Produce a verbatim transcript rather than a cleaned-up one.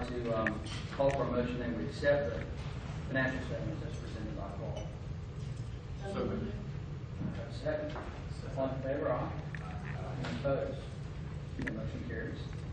to um, call for a motion that we accept the financial statements as presented by Paul. So moved. Second. All in favor, aye. Any opposed? The motion carries.